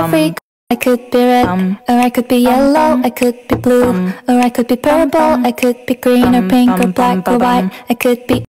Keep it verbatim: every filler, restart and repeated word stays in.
every color. I could be red, or I could be yellow, I could be blue, or I could be purple, I could be green or pink or black or white, I could be